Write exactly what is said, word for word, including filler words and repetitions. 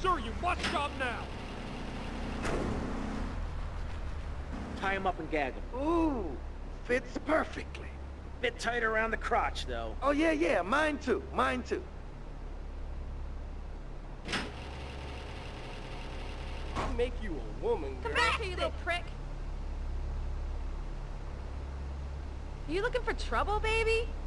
assure you, watch job now. Tie him up and gag him. Ooh, fits perfectly. Bit tight around the crotch, though. Oh, yeah, yeah, mine too, mine too. I'll make you a woman, girl. Come back here, you little prick. You looking for trouble, baby?